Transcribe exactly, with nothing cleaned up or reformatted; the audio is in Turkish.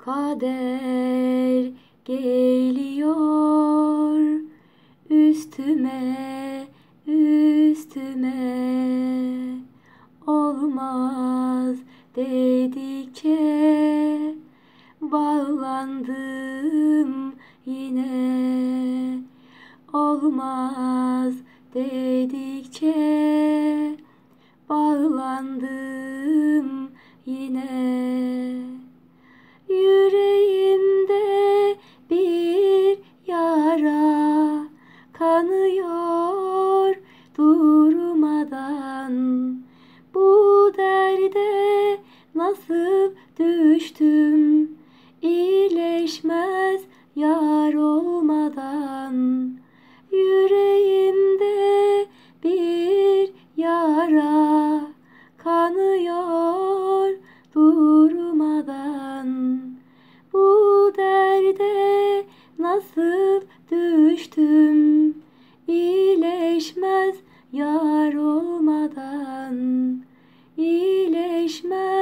Kader geliyor üstüme, üstüme. Olmaz dedikçe bağlandım yine. Olmaz dedikçe bağlandım yine. Yüreğimde bir yara kanıyor durmadan. Bu derde nasıl düştüm, iyileşmez yar olmadan. Yüreğimde bir yara kanıyor durmadan. Bu derde nasıl düştüm, iyileşmez yar olmadan, iyileşmez.